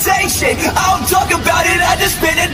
conversation. I don't talk about it, I just spit it